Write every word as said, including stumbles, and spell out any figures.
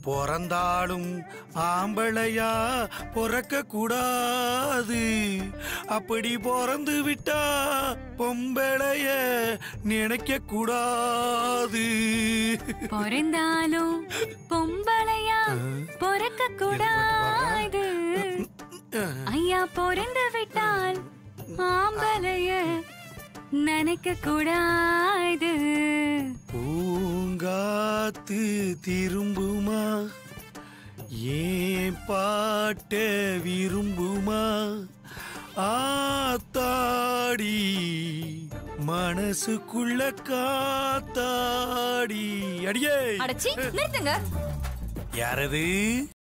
பிறந்தாலும் ஆம்பளையா பிறக்க கூடாது. அப்படி பிறந்து விட்டா பொம்பளைய நினைக்க கூடாது. பிறந்தாலும் பொம்பளையா பிறக்க கூடாது. ஐயா பிறந்து விட்டால் ஆம்பளைய நினைக்க கூடாது. பூங்காத்து திரும்புமா ஏன் பாட்ட விரும்புமா ஆத்தாடி மனசுக்குள்ள காத்தாடி. அடியே அடச்சி நிறுத்துங்க. யாரது?